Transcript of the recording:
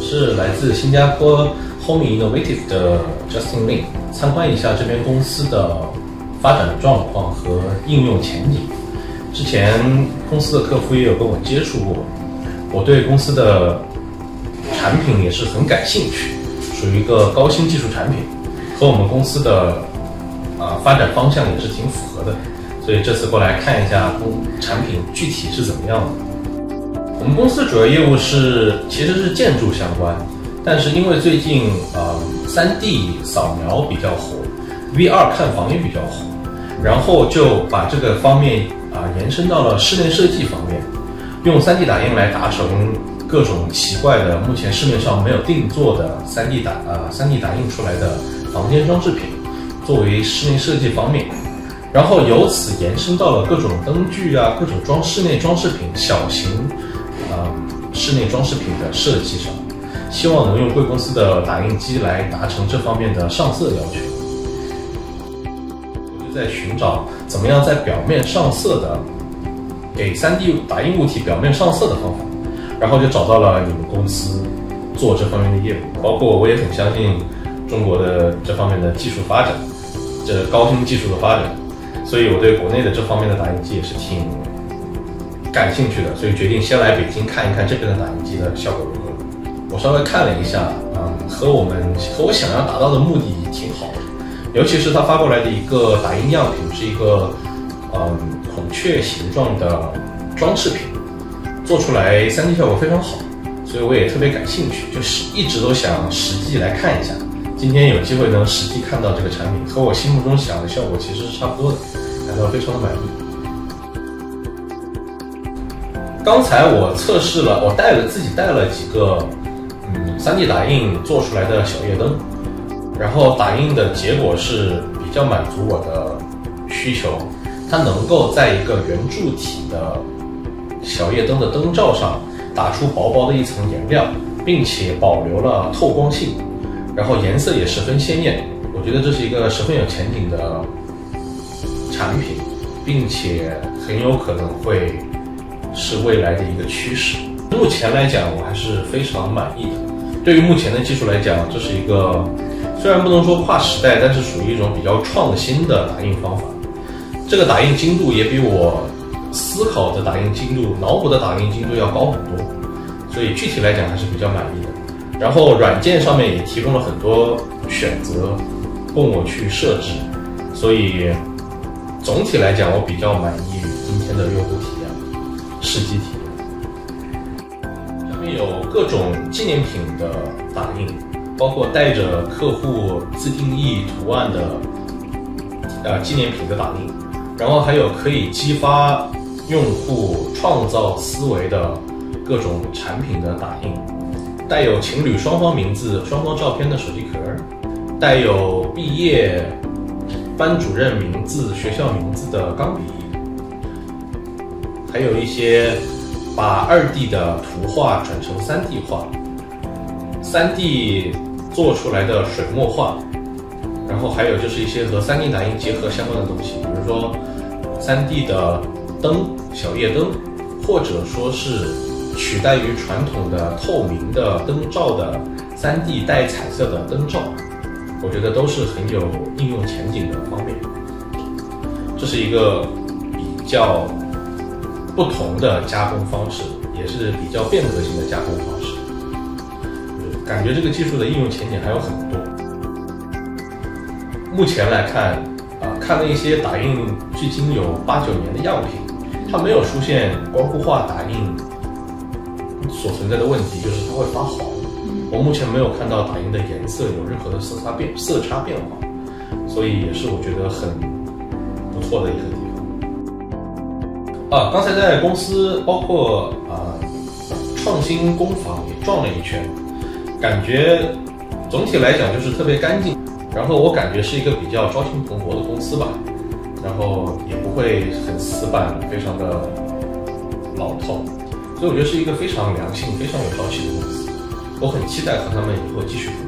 是来自新加坡 Home Innovative 的 Justin Lin， 参观一下这边公司的发展状况和应用前景。之前公司的客户也有跟我接触过，我对公司的产品也是很感兴趣，属于一个高新技术产品，和我们公司的发展方向也是挺符合的，所以这次过来看一下产品具体是怎么样的。我们公司主要业务其实是建筑相关，但是因为最近3D 扫描比较火，VR 看房也比较火，然后就把这个方面延伸到了室内设计方面，用 3D 打印来达成各种奇怪的目前市面上没有定做的 3D 打印出来的房间装饰品，作为室内设计方面，然后由此延伸到了各种灯具各种室内装饰品、小型室内装饰品的设计上，希望能用贵公司的打印机来达成这方面的上色要求。我就在寻找怎么样在表面上色的，给 3D 打印物体表面上色的方法，然后就找到了你们公司做这方面的业务。包括我也很相信中国的这方面的技术发展，这高新技术的发展，所以我对国内的这方面的打印机也是挺感兴趣的，所以决定先来北京看一看这边的打印机的效果如何。我稍微看了一下，和我想要达到的目的挺好的，尤其是它发过来的一个打印样品是一个孔雀形状的装饰品，做出来 3D 效果非常好，所以我也特别感兴趣，就是一直都想实际来看一下。今天有机会能实际看到这个产品，和我心目中想的效果其实是差不多的，感到非常的满意。刚才我测试了，我自己带了几个3D 打印做出来的小夜灯，然后打印的结果是比较满足我的需求，它能够在一个圆柱体的小夜灯的灯罩上打出薄薄的一层颜料，并且保留了透光性，然后颜色也十分鲜艳。我觉得这是一个十分有前景的产品，并且很有可能会是未来的一个趋势。目前来讲，我还是非常满意的。对于目前的技术来讲，这是一个虽然不能说跨时代，但是属于一种比较创新的打印方法。这个打印精度也比我思考的打印精度、脑补的打印精度要高很多，所以具体来讲还是比较满意的。然后软件上面也提供了很多选择供我去设置，所以总体来讲我比较满意于今天的用户体验、试机体验。下面有各种纪念品的打印，包括带着客户自定义图案的纪念品的打印，然后还有可以激发用户创造思维的各种产品的打印，带有情侣双方名字、双方照片的手机壳，带有毕业班主任名字、学校名字的钢笔，还有一些把2D 的图画转成3D 画，3D 做出来的水墨画，然后还有就是一些和3D 打印结合相关的东西，比如说3D 的灯、小夜灯，或者说是取代于传统的透明的灯罩的3D 带彩色的灯罩，我觉得都是很有应用前景的方面。这是一个比较不同的加工方式，也是比较变革性的加工方式，感觉这个技术的应用前景还有很多。目前来看看了一些打印距今有8、9年的样品，它没有出现光固化打印所存在的问题，就是它会发黄。我目前没有看到打印的颜色有任何的色差变化，所以也是我觉得很不错的一个地方。刚才在公司包括创新工坊也转了一圈，感觉总体来讲就是特别干净，然后我感觉是一个比较朝气蓬勃的公司吧，然后也不会很死板，非常的老套，所以我觉得是一个非常良性、非常有朝气的公司。我很期待和他们以后继续合作。